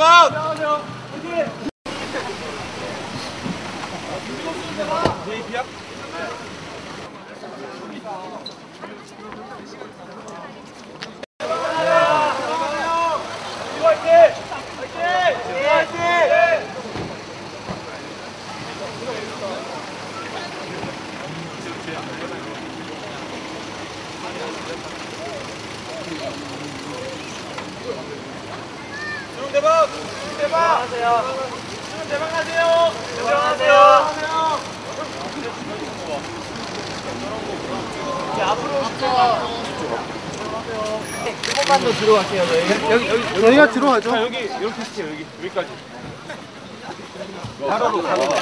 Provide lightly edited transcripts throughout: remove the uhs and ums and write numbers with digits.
대박! 대박하세요. 대박하세요. 대박하세요. 앞으로 오시죠. 조금만 더 들어갈게요. 여기 저희가 들어가죠. 자, 여기 이렇게 할게요. 여기까지. 바로.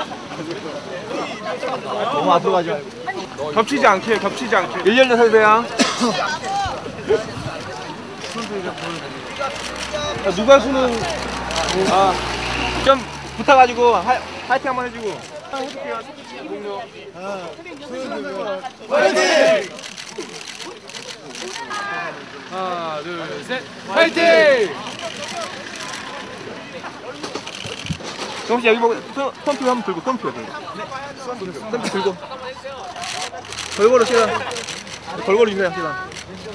너무 앞으로 가죠. 겹치지 않게. 일렬로 서세요. 누가 수는 좀 붙어가지고 화이팅 한번 해주고. 화이팅! 하나, 둘, 셋, 파이팅! 정씨 여기 보고 손표 한번 들고 손표 들고 골고루 시다 골고루 주세요 시다.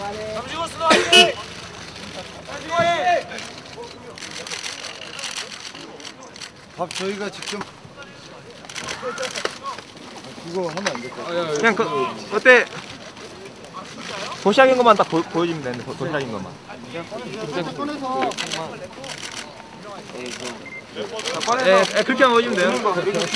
밥 저희가 직접 그거 하면 안 될까? 그냥 그때 도시락인 것만 딱 보여주면 되는데 도시락인 것만. 네, 그렇게만 보여주면 돼요.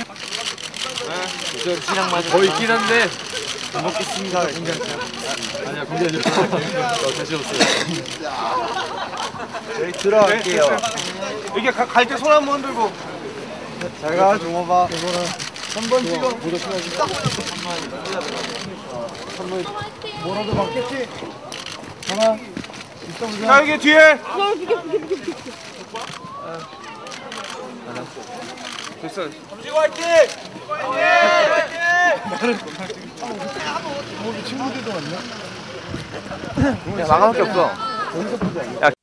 더 있긴 한데 잘 먹겠습니다. 괜찮죠? 아니야 거기 아니라 다시 없어요. 저희 들어갈게요. 이게 갈 때 손 한번 흔들고. 잘가 종업아. 3번 찍어. 뭐라도 받겠지? 전화. 자 여기 뒤에. 됐어. 점지고 화이팅! 종업이 친구들도 왔냐? 야, 마감할 게 없어. 야,